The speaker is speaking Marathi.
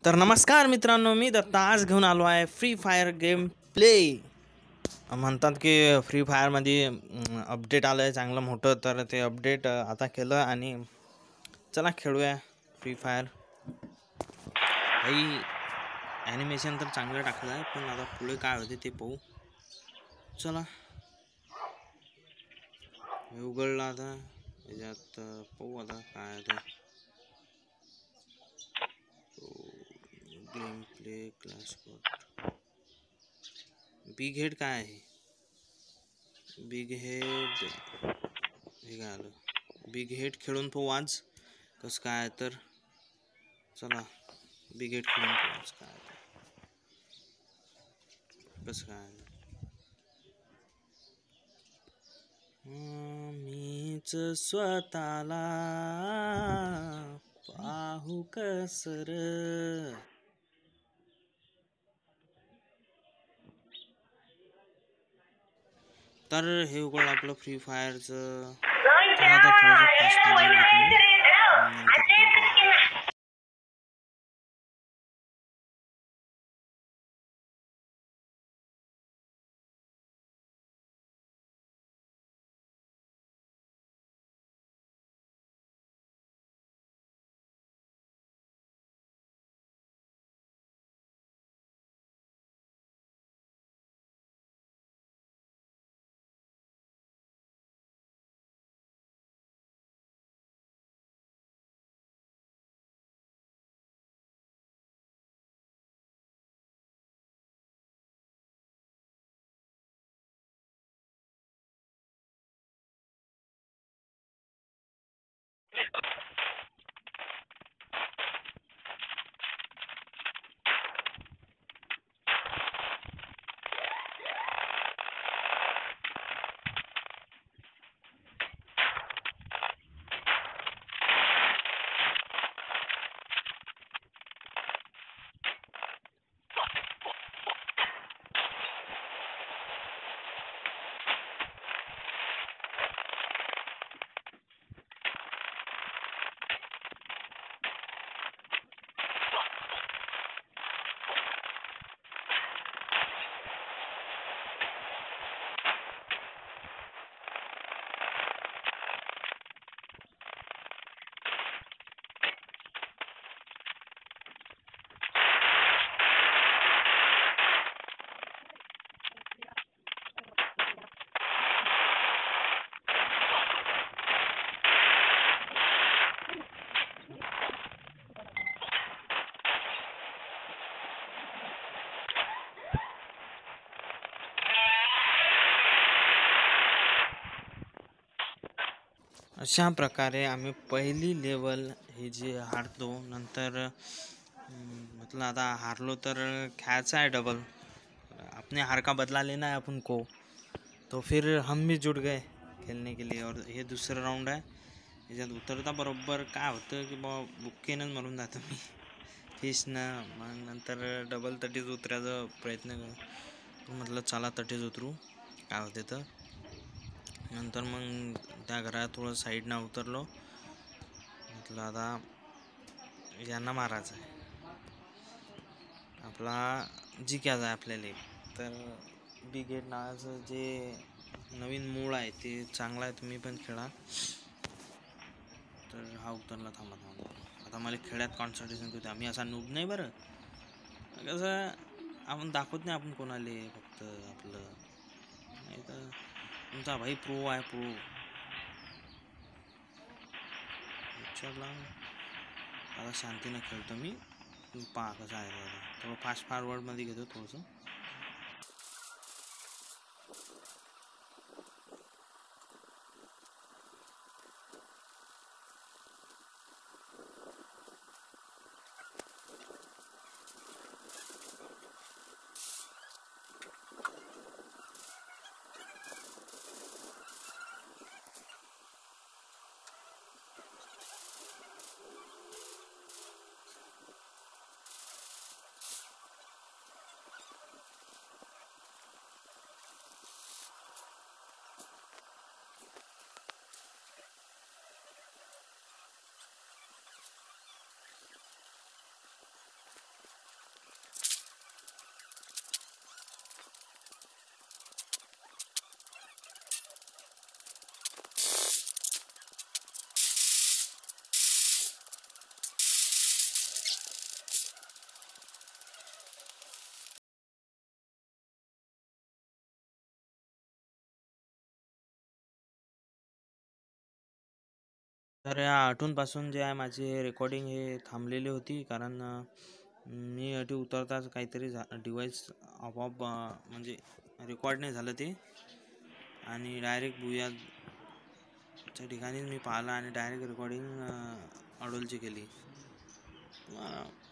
तर नमस्कार मित्रांनो, मी दत्ता आज घेऊन आलो आहे फ्री फायर गेम प्ले. म्हणतात की फ्री फायरमध्ये अपडेट आलं आहे चांगलं मोठं, तर ते अपडेट आता केलं आणि चला खेळूया फ्री फायर. काही ॲनिमेशन तर चांगलं टाकलं आहे, पण आता पुढे काय होते ते पाहू. चला हे उघडलं आता, याच्यात पाहू आता काय आहे ते. Game play clash code big head काय आहे? बिग हेड हे काय आलं? बिग हेड खेळून पाहू आज कसं काय. तर चला बिग हेड खेळून पाहू आज काय कसं काय. मीच स्वतःला पाहू कसर. तर हे उघड आपलं फ्री फायरचं. चला आता थोडंसं फास्ट फारवर्ड घेतो मी, नंतर कळतो. अशा प्रकारे आम्ही पहिली लेवल हे जे हारतो, नंतर म्हटलं आता हारलो तर खेळायचा आहे डबल. अपने हार का बदला लेना है अपन को, तो फिर हम भी जुट गए खेलने के लिए. और हे दुसरं राऊंड आहे. याच्यात उतरता बरोबर काय होतं की बा बुक्केनंच मरून जातं मी फिशनं. मग नंतर डबल तटीच उतरायचा प्रयत्न करू. म्हटलं चला तटीच उतरू काय होते तर. नंतर मग त्या घरात थोडं साईडनं उतरलो. म्हटलं आता यांना मारायचं आहे, आपला जिंकायचं आहे आपल्याला. तर बिग हेड नावाचं जे नवीन मूळ आहे ते चांगलं आहे, तुम्ही पण खेळा. तर हा उतरला, थांबा. आता मला खेळात कॉन्सन्ट्रेशन करते. आम्ही असा नूब नाही बरं, कसं आपण दाखवत नाही आपण कोणाले, फक्त आपलं. नाही तर तुमचा भाई प्रो आहे, प्रो. चला आता शांतीनं खेळतो मी, पहा कसं आहे. थोडं फास्ट फॉरवर्डमध्ये घेतो थोडंसं. तर या आठवूनपासून जे आहे माझी रेकॉर्डिंग हे थांबलेली होती, कारण मी अटी उतरताच काहीतरी डिवाईस आपोआप म्हणजे रेकॉर्ड नाही झालं ते, आणि डायरेक्ट बुयाच्या ठिकाणीच मी पाहिलं आणि डायरेक्ट रेकॉर्डिंग अडोलची केली.